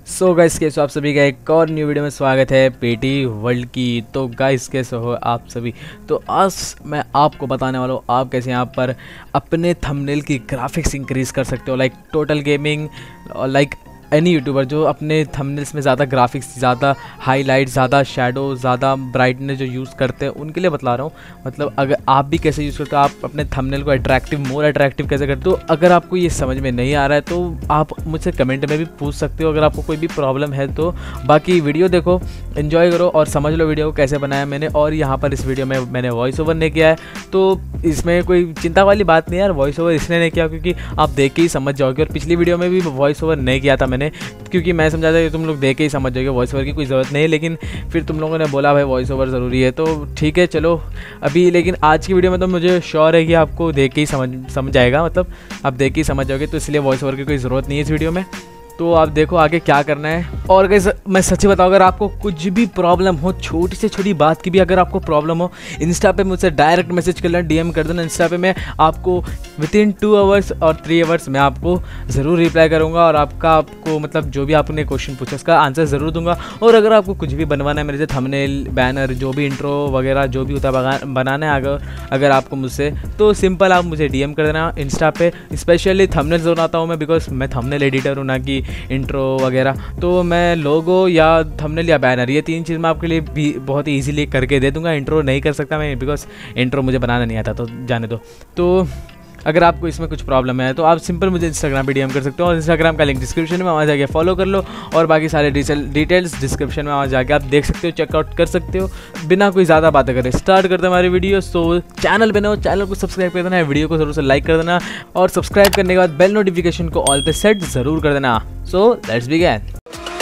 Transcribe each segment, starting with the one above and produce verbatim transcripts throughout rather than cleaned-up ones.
So guys कैसे हो आप सभी का एक और न्यू वीडियो में स्वागत है पेटी वर्ल्ड की। तो गाइस कैसे हो आप सभी। तो आज मैं आपको बताने वाला हूँ आप कैसे यहाँ पर अपने थंबनेल की ग्राफिक्स इंक्रीज़ कर सकते हो। लाइक टोटल गेमिंग और लाइक एनी यूट्यूबर जो अपने थंबनेल्स में ज़्यादा ग्राफिक्स, ज़्यादा हाईलाइट, ज़्यादा शैडो, ज़्यादा ब्राइटनेस जो यूज़ करते हैं उनके लिए बता रहा हूँ। मतलब अगर आप भी कैसे यूज़ करते हो, आप अपने थंबनेल को अट्रैक्टिव, मोर अट्रैक्टिव कैसे करते हो। अगर आपको ये समझ में नहीं आ रहा है तो आप मुझसे कमेंट में भी पूछ सकते हो अगर आपको कोई भी प्रॉब्लम है तो। बाकी वीडियो देखो, एंजॉय करो और समझ लो वीडियो को कैसे बनाया मैंने। और यहाँ पर इस वीडियो में मैंने वॉइस ओवर नहीं किया है तो इसमें कोई चिंता वाली बात नहीं यार। वॉइस ओवर इसलिए नहीं किया क्योंकि आप देख के ही समझ जाओगे। और पिछली वीडियो में भी वॉइस ओवर नहीं किया था मैंने क्योंकि मैं समझा था कि तुम लोग देख के ही समझ जाओगे, वॉइस ओवर की कोई ज़रूरत नहीं है। लेकिन फिर तुम लोगों ने बोला भाई वॉइस ओवर ज़रूरी है तो ठीक है चलो अभी। लेकिन आज की वीडियो में तो मुझे श्योर है कि आपको देख के ही समझ समझ जाएगा, मतलब आप देख के ही समझ जाओगे। तो इसलिए वॉइस ओवर की कोई ज़रूरत नहीं है इस वीडियो में। तो आप देखो आगे क्या करना है। और गाइस मैं सच्ची बताऊँ, अगर आपको कुछ भी प्रॉब्लम हो, छोटी से छोटी बात की भी अगर आपको प्रॉब्लम हो, इंस्टा पे मुझसे डायरेक्ट मैसेज कर लेना, डीएम कर देना इंस्टा पे। मैं आपको विद इन टू आवर्स और थ्री आवर्स मैं आपको ज़रूर रिप्लाई करूँगा और आपका आपको मतलब जो भी आपने क्वेश्चन पूछा उसका आंसर ज़रूर दूंगा। और अगर आपको कुछ भी बनवाना है मेरे से, थंबनेल, बैनर, जो भी इंट्रो वगैरह जो भी होता है बनाना है अगर अगर आपको मुझसे, तो सिंपल आप मुझे डीएम कर देना इंस्टा पे। स्पेशली थंबनेल ज़रूर आता हूँ मैं, बिकॉज मैं थंबनेल एडिटर हूँ ना कि इंट्रो वगैरह। तो मैं लोगो या थंबनेल या बैनर, ये तीन चीज़ मैं आपके लिए भी बहुत ही ईजिली करके दे दूंगा। इंट्रो नहीं कर सकता मैं बिकॉज इंट्रो मुझे बनाना नहीं आता, तो जाने दो। तो अगर आपको इसमें कुछ प्रॉब्लम है तो आप सिंपल मुझे इंस्टाग्राम पे डीएम कर सकते हो और इंस्टाग्राम का लिंक डिस्क्रिप्शन में, वहाँ जाके फॉलो कर लो। और बाकी सारे डिटेल्स डिस्क्रिप्शन में वहाँ जाके आप देख सकते हो, चेकआउट कर सकते हो। बिना कोई ज़्यादा बातें करें स्टार्ट करते हैं हमारी वीडियो। सो चैनल पे ना हो, चैनल को सब्सक्राइब कर देना है, वीडियो को ज़रूर से लाइक कर देना और सब्सक्राइब करने के बाद बेल नोटिफिकेशन को ऑल पे सेट ज़रूर कर देना। So let's begin.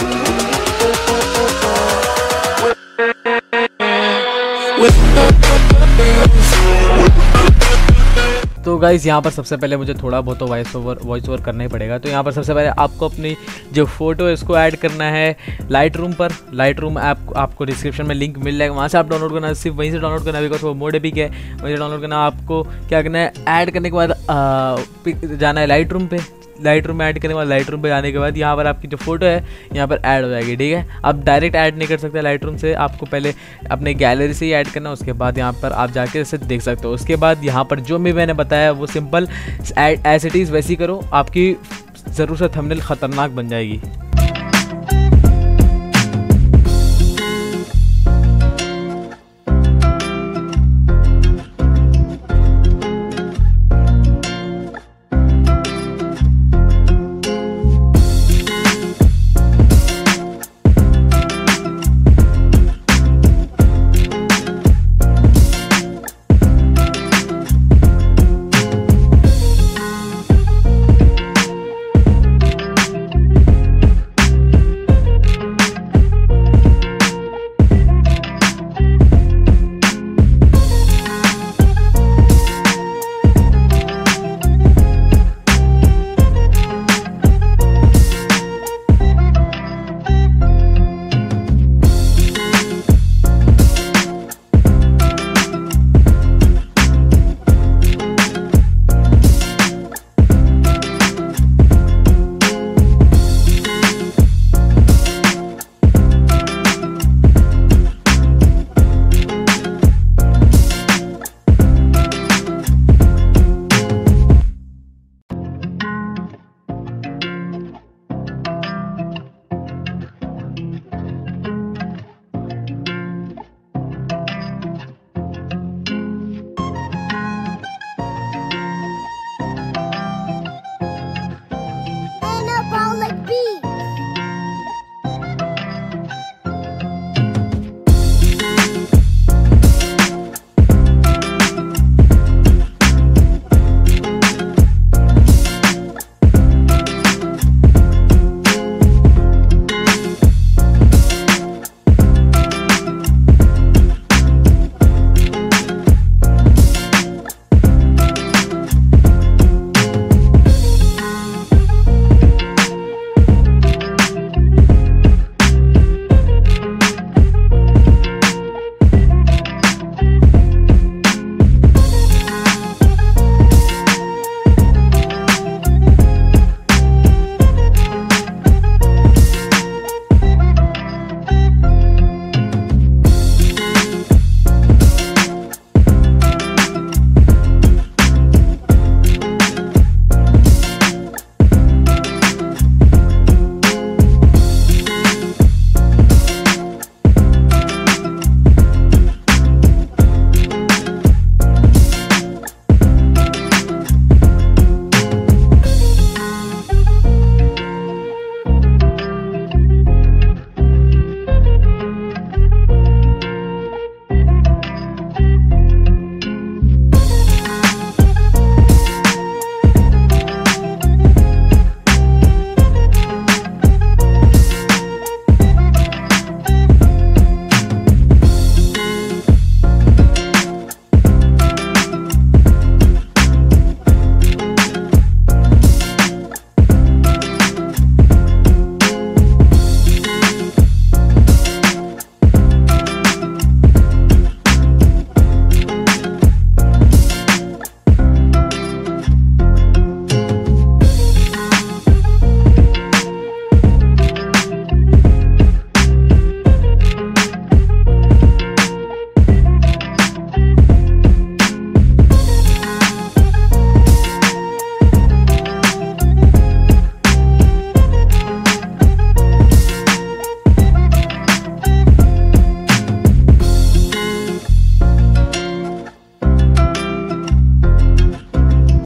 तो गाइज़ यहाँ पर सबसे पहले मुझे थोड़ा बहुत तो वॉइस ओवर वॉइस ओवर करना ही पड़ेगा। तो यहाँ पर सबसे पहले आपको अपनी जो फोटो है उसको ऐड करना है लाइट रूम पर। लाइट रूम ऐप आपको डिस्क्रिप्शन में लिंक मिल जाएगा, वहाँ से आप डाउनलोड करना है, सिर्फ वहीं से डाउनलोड करना है बिकॉज वो मोड एपिक है, वहीं से डाउनलोड करना। आपको क्या करना है, ऐड करने के बाद जाना है लाइट रूम पे। लाइट रूम में ऐड करने के बाद लाइट रूम पे जाने के बाद यहाँ पर आपकी जो फोटो है यहाँ पर ऐड हो जाएगी, ठीक है। आप डायरेक्ट ऐड नहीं कर सकते लाइट रूम से, आपको पहले अपने गैलरी से ही ऐड करना, उसके बाद यहाँ पर आप जाके इसे देख सकते हो। उसके बाद यहाँ पर जो भी मैंने बताया वो सिंपल एज इट इज़ वैसी करो, आपकी ज़रूर से थंबनेल ख़तरनाक बन जाएगी।